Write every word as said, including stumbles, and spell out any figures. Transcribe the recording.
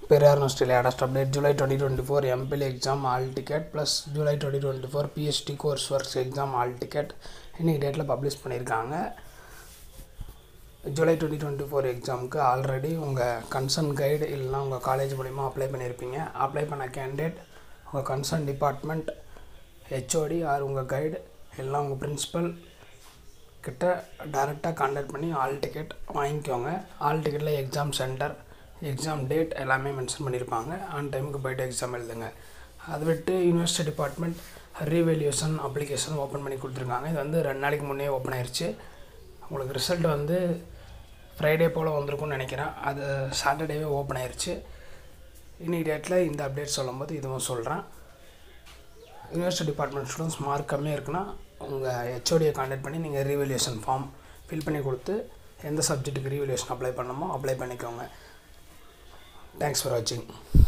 Periyar University latest update July twenty twenty-four M Phil exam all ticket plus July twenty twenty-four PhD coursework exam all ticket இன்னைக்கு டேட்ல publish பண்ணியிருக்காங்க. July twenty twenty four எக்ஸாமுக்கு already உங்கள் concern guide இல்லைனா உங்கள் college மூலிமா apply பண்ணியிருப்பீங்க. Apply பண்ண கேண்டிடேட் உங்கள் கன்சர்ன் டிபார்ட்மெண்ட் ஹெச்ஓடி ஆர் உங்கள் கைடு இல்லைனா உங்கள் பிரின்ஸிபல் கிட்ட டைரெக்டாக கான்டாக்ட் பண்ணி ஆல் டிக்கெட் வாங்கிக்கோங்க. ஆல் டிக்கெட்டில் எக்ஸாம் சென்டர் எக்ஸாம் டேட் எல்லாமே மென்ஷன் பண்ணியிருப்பாங்க. ஆன் டைமுக்கு போய்ட்டு எக்ஸாம் எழுதுங்க. அதை விட்டு university department revaluation application open பண்ணி கொடுத்துருக்காங்க. இது வந்து ரெண்டு நாளைக்கு முன்னே ஓப்பன் ஆயிடுச்சு. உங்களுக்கு ரிசல்ட் வந்து ஃப்ரைடே போல் வந்திருக்கும்னு நினைக்கிறேன். அது சாட்டர்டேவே ஓப்பன் ஆயிடுச்சு. இன்னைக்கு டேட்டில் இந்த அப்டேட் சொல்லும்போது இதுவும் சொல்கிறேன். யூனிவர்சிட்டி டிபார்ட்மெண்ட் ஸ்டூடெண்ட்ஸ் மார்க் கம்மியாக இருக்குன்னா உங்கள் ஹெச்ஓடியை கான்டாக்ட் பண்ணி நீங்கள் ரீவேல்யூஷன் ஃபார்ம் ஃபில் பண்ணி கொடுத்து எந்த சப்ஜெக்ட்டுக்கு ரீவேல்யூஷன் அப்ளை பண்ணணுமோ அப்ளை பண்ணிக்கோங்க. தேங்க்ஸ் ஃபார் வாட்சிங்.